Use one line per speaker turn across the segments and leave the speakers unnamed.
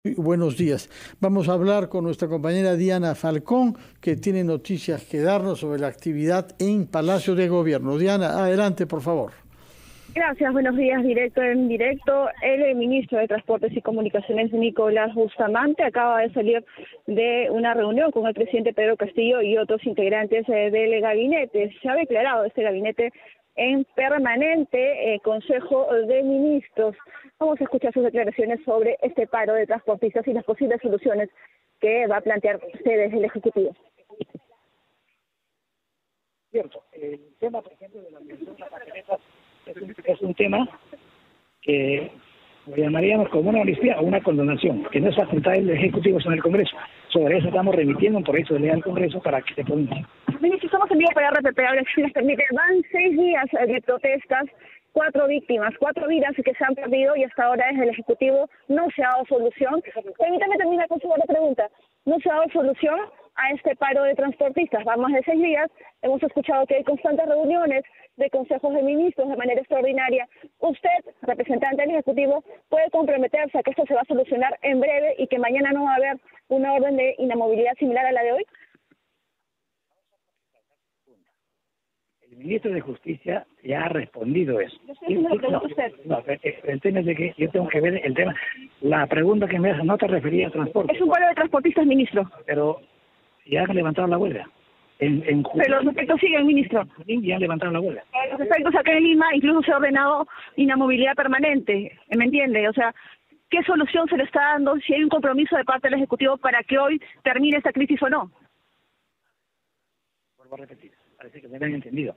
Buenos días. Vamos a hablar con nuestra compañera Diana Falcón, que tiene noticias que darnos sobre la actividad en Palacio de Gobierno. Diana, adelante, por favor.
Gracias, buenos días, directo en directo. El ministro de Transportes y Comunicaciones, Nicolás Bustamante, acaba de salir de una reunión con el presidente Pedro Castillo y otros integrantes del gabinete. Se ha declarado este gabinete en permanente Consejo de Ministros. Vamos a escuchar sus declaraciones sobre este paro de transportistas y las posibles soluciones que va a plantear ustedes el Ejecutivo.
Cierto, el tema, por ejemplo, de la medición de las papeletas es un tema que lo llamaríamos como una amnistía o una condonación, que no es facultad del Ejecutivo, sino del Congreso. Sobre eso estamos remitiendo un proyecto de ley al Congreso para que se pronuncie.
Ministro, estamos en vivo para RPP, ahora si les permite, van 6 días de protestas, 4 víctimas, 4 vidas que se han perdido y hasta ahora desde el Ejecutivo no se ha dado solución. Permítame terminar con su otra pregunta. No se ha dado solución a este paro de transportistas. Va más de 6 días, hemos escuchado que hay constantes reuniones de consejos de ministros de manera extraordinaria. Usted, representante del Ejecutivo, puede comprometerse a que esto se va a solucionar en breve y que mañana no va a haber una orden de inamovilidad similar a la de hoy.
El ministro de Justicia ya ha respondido eso.
Yo estoy haciendo la pregunta a usted.
No, el tema es de que yo tengo que ver el tema. La pregunta que me hace no te refería a transporte.
Es un paro de transportistas, ministro.
Pero ya han levantado la huelga.
Pero los efectos siguen, ministro.
Ya han levantado la huelga.
Los efectos acá en Lima incluso se ha ordenado inamovilidad permanente, ¿me entiende? O sea, ¿qué solución se le está dando si hay un compromiso de parte del Ejecutivo para que hoy termine esta crisis o no?
Vuelvo a repetir, parece que me han entendido.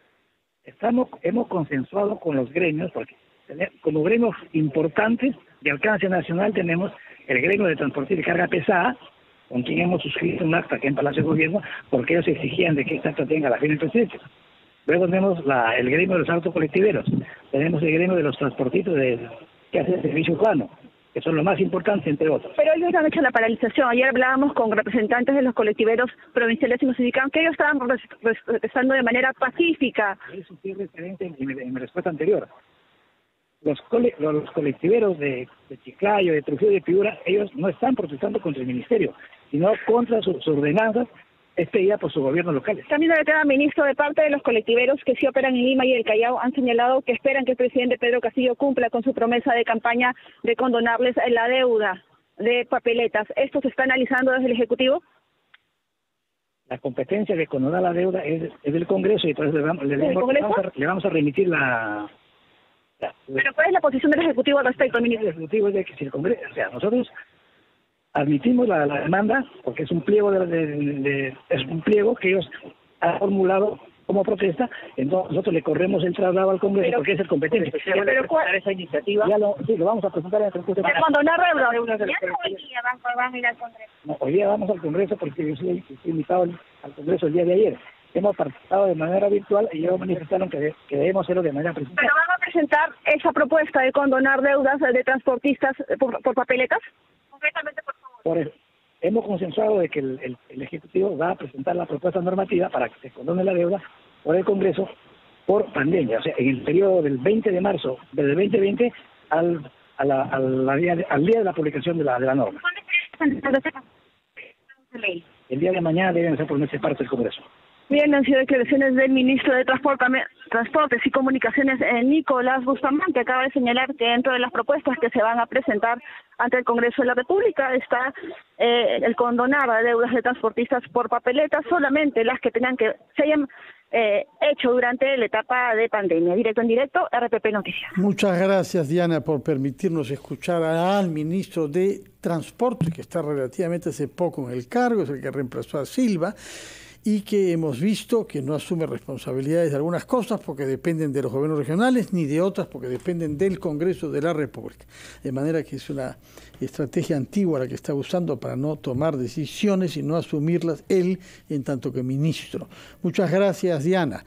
Hemos consensuado con los gremios, porque como gremios importantes de alcance nacional tenemos el gremio de transportistas de carga pesada, con quien hemos suscrito un acta aquí en Palacio de Gobierno, porque ellos exigían de que esta acta tenga la firma del presidente. Luego tenemos el gremio de los autocolectiveros, tenemos el gremio de los transportistas que hacen el servicio urbano, que son los más importantes, entre otros.
Pero ellos han hecho la paralización. Ayer hablábamos con representantes de los colectiveros provinciales y nos indicaban que ellos estaban protestando de manera pacífica.
Eso sí es referente en mi respuesta anterior. Los colectiveros de Chiclayo, de Trujillo y de Piura, ellos no están protestando contra el ministerio, sino contra sus ordenanzas expedidas por su gobierno local.
También el tema, ministro, de parte de los colectiveros que sí operan en Lima y el Callao han señalado que esperan que el presidente Pedro Castillo cumpla con su promesa de campaña de condonarles la deuda de papeletas. ¿Esto se está analizando desde el Ejecutivo?
La competencia de condonar la deuda es del Congreso y entonces le vamos a remitir la...
¿Pero cuál es la posición del Ejecutivo al respecto, ministro?
El Ejecutivo es de que si el Congreso, o sea, nosotros admitimos la demanda porque es un pliego es un pliego que ellos han formulado como protesta, entonces nosotros le corremos el traslado al Congreso porque es el competente.
Pero ¿cuál
esa iniciativa? Sí, lo vamos a presentar en el transcurso
de condonar deuda.
Hoy día van a ir al Congreso. No, hoy día vamos al Congreso porque yo soy invitado al Congreso el día de ayer. Hemos participado de manera virtual y ellos manifestaron que debemos hacerlo de manera presencial.
¿Pero van a presentar esa propuesta de condonar deudas de transportistas por papeletas? Concretamente, por favor.
Por eso, hemos consensuado de que el Ejecutivo va a presentar la propuesta normativa para que se condone la deuda por el Congreso por pandemia, o sea, en el periodo del 20 de marzo del 2020 al día de la publicación de la norma. El día de mañana deben ser por meses parte del Congreso.
Bien, han sido declaraciones del ministro de Transportes y Comunicaciones, Nicolás Bustamante, que acaba de señalar que dentro de las propuestas que se van a presentar ante el Congreso de la República está el condonar a deudas de transportistas por papeletas, solamente las que se hayan hecho durante la etapa de pandemia. Directo en directo, RPP Noticias.
Muchas gracias, Diana, por permitirnos escuchar al ministro de Transporte, que está relativamente hace poco en el cargo, es el que reemplazó a Silva, y que hemos visto que no asume responsabilidades de algunas cosas porque dependen de los gobiernos regionales, ni de otras porque dependen del Congreso de la República. De manera que es una estrategia antigua la que está usando para no tomar decisiones y no asumirlas él en tanto que ministro. Muchas gracias, Diana.